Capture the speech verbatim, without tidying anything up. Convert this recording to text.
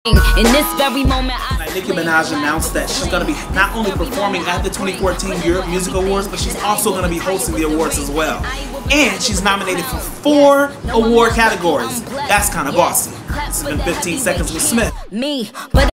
In this very moment, I Nicki Minaj announced that she's going to be not only performing at the twenty fourteen Europe Music Awards, but she's also going to be hosting the awards as well. And she's nominated for four award categories. That's kind of bossy. This has been fifteen Seconds with Smith. me, but